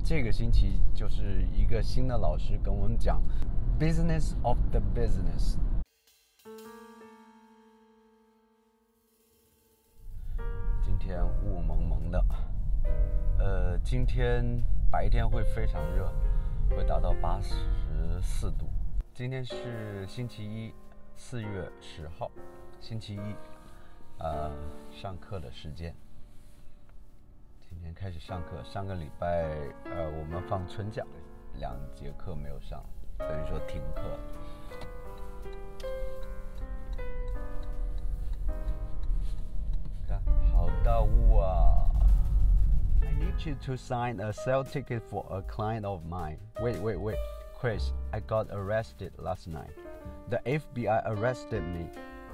这个星期就是一个新的老师跟我们讲 business of the business。今天雾蒙蒙的，今天白天会非常热，会达到84度。今天是星期一，4月10号，星期一，上课的时间。今天开始上课，上个礼拜我们放春假，2节课没有上，等于说停课了。看，好大雾啊 ！I need you to sign a sale ticket for a client of mine. Wait, Chris, I got arrested last night. The FBI arrested me.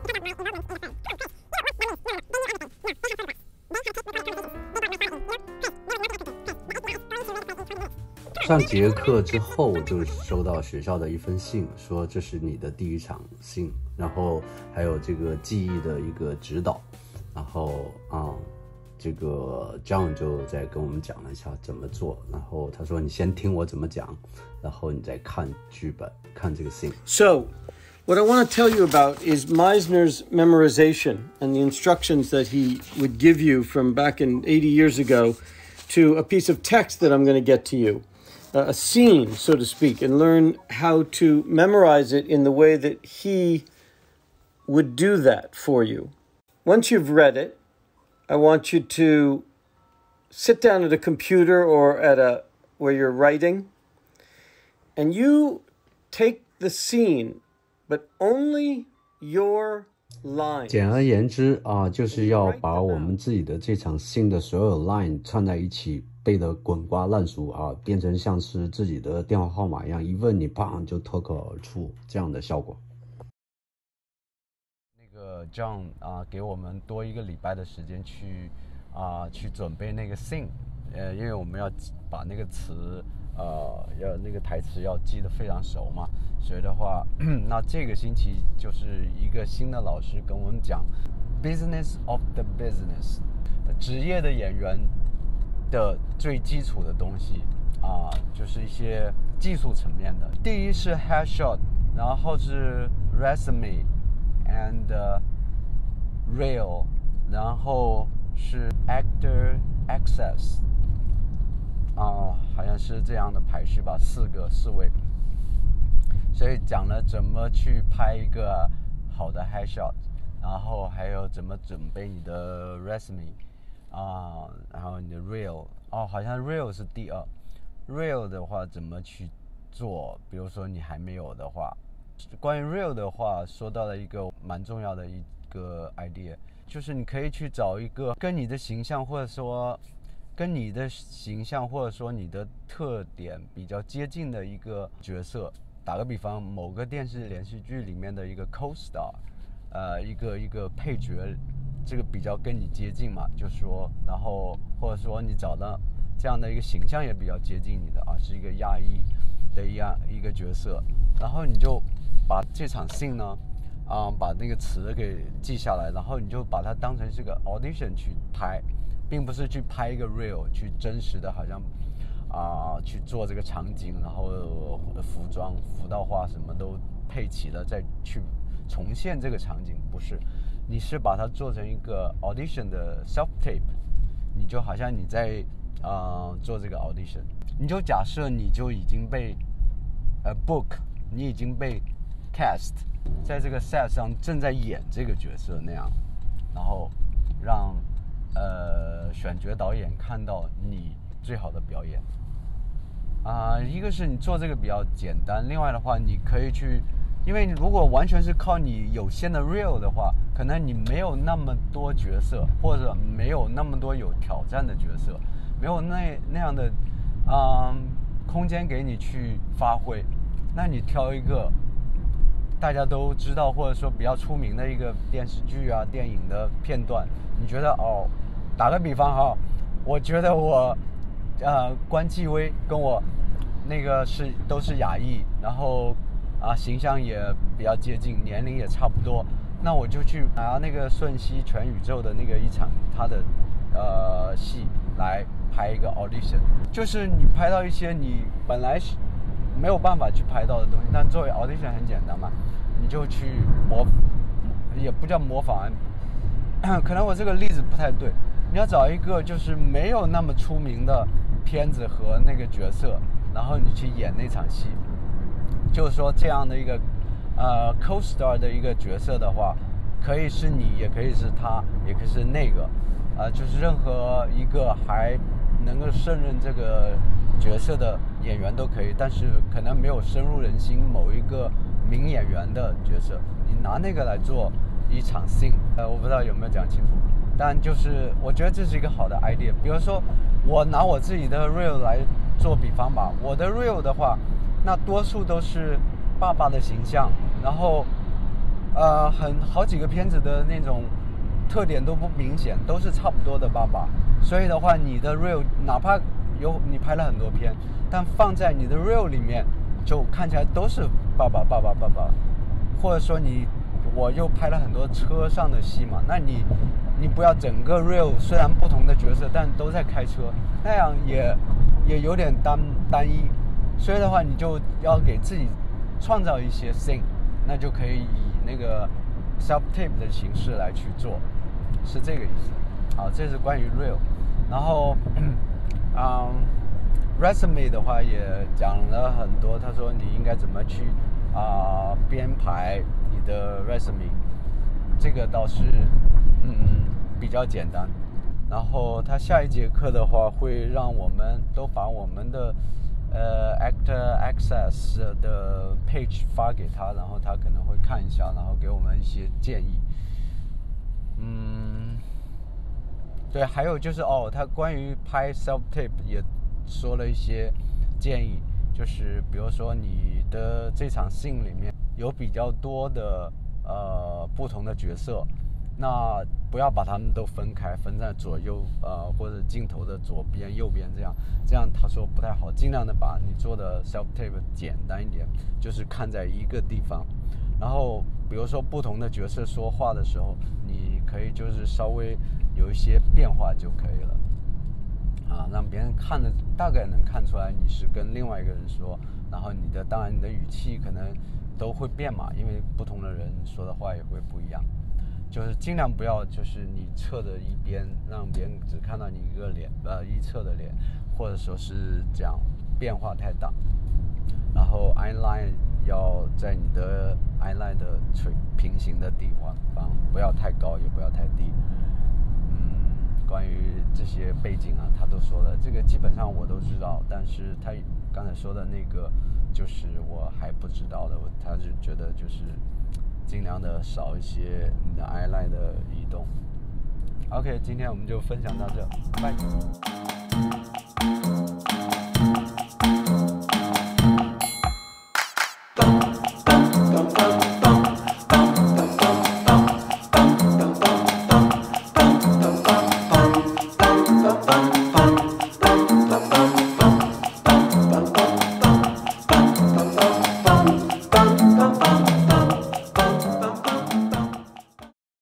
上节课之后就收到学校的一封信，说这是你的第一场信，然后还有这个记忆的一个指导，然后这个 John 就在跟我们讲了一下怎么做，然后他说你先听我怎么讲，然后你再看剧本，看这个信。 So, what I want to tell you about is Meisner's memorization and the instructions that he would give you from back in 80 years ago to a piece of text that I'm going to get to you. A scene, so to speak, and learn how to memorize it in the way that he would do that for you. Once you've read it, I want you to sit down at a computer or where you're writing, and you take the scene, but only your line. 简而言之就是要把我们自己的这场戏的所有 line 串在一起，背得滚瓜烂熟变成像是自己的电话号码一样，一问你砰就脱口而出这样的效果。 那个 John 给我们多1个礼拜的时间去准备那个 scene，因为我们要把那个词要那个台词要记得非常熟嘛，所以的话那这个星期就是一个新的老师跟我们讲 business of the business， 职业的演员的最基础的东西就是一些技术层面的。第一是 headshot， 然后是 resume and reel， 然后是 actor access， 好像是这样的排序吧，4位。所以讲了怎么去拍一个好的 headshot， 然后还有怎么准备你的 resume。然后你的 reel， 好像 reel 是第2。reel 的话怎么去做？比如说你还没有的话，关于 reel 的话，说到了一个蛮重要的一个 idea， 就是你可以去找一个跟你的形象或者说你的特点比较接近的一个角色。打个比方，某个电视连续剧里面的一个 co-star， 一个配角。这个比较跟你接近嘛，就说，然后或者说你找到这样的一个形象也比较接近你的是一个亚裔的一个角色，然后你就把这场戏呢，把那个词给记下来，然后你就把它当成是个 audition 去拍，并不是去拍一个 reel， 去真实的好像去做这个场景，然后服装、服道化什么都配齐了，再去重现这个场景，不是。你是把它做成一个 audition 的 self tape， 你就好像你在做这个 audition， 你就假设你就已经被book， 你已经被 cast， 在这个 set 上正在演这个角色那样，然后让选角导演看到你最好的表演。一个是你做这个比较简单，另外的话你可以去。因为如果完全是靠你有限的 reel 的话，可能你没有那么多角色，或者没有那么多有挑战的角色，没有那样的空间给你去发挥。那你挑一个大家都知道或者说比较出名的一个电视剧电影的片段，你觉得打个比方我觉得我关继威跟我那个都是亚裔，然后形象也比较接近，年龄也差不多，那我就去拿那个瞬息全宇宙的那个一场他的戏来拍一个 audition， 就是你拍到一些你本来没有办法去拍到的东西，但作为 audition 很简单嘛，你就去也不叫模仿，可能我这个例子不太对，你要找一个就是没有那么出名的片子和那个角色，然后你去演那场戏，就是说这样的一个co-star 的一个角色的话，可以是你，也可以是他，也可以是那个，就是任何一个还能够胜任这个角色的演员都可以，但是可能没有深入人心某一个名演员的角色，你拿那个来做一场 scene， 我不知道有没有讲清楚，但就是我觉得这是一个好的 idea。比如说我拿我自己的 reel 来做比方吧，我的 reel 的话，那多数都是爸爸的形象，然后好几个片子的那种特点都不明显，都是差不多的爸爸，所以的话你的 reel 哪怕你拍了很多片，但放在你的 reel 里面就看起来都是爸爸，或者说我又拍了很多车上的戏嘛，那你不要整个 reel 虽然不同的角色但都在开车，那样也有点单一，所以的话你就要给自己创造一些 scene， 那就可以以那个 self tape 的形式来去做，是这个意思。好，这是关于 reel， 然后resume 的话也讲了很多，他说你应该怎么去编排你的 resume， 这个倒是比较简单。然后他下一节课的话会让我们都把我们的Actor Access 的 page 发给他，然后他可能会看一下，然后给我们一些建议。对，还有就是他关于拍 self tape 也说了一些建议，就是比如说你的这场 scene 里面有比较多的不同的角色，那不要把他们都分开，分在左右或者镜头的左边右边，这样他说不太好，尽量的把你做的 self tape 简单一点，就是看在一个地方，然后比如说不同的角色说话的时候，你可以就是稍微有一些变化就可以了。让别人看的大概能看出来你是跟另外一个人说，然后当然你的语气可能都会变嘛，因为不同的人说的话也会不一样，就是尽量不要就是你侧的一边，让别人只看到你一个脸，一侧的脸，或者说是这样变化太大。然后 eyeline 要在你的 eyeline 的平行的地方，不要太高也不要太低。关于这些背景他都说了，这个基本上我都知道，但是他刚才说的那个就是我还不知道的，他是觉得就是尽量的少一些你的 eyeline 的移动。OK， 今天我们就分享到这，拜。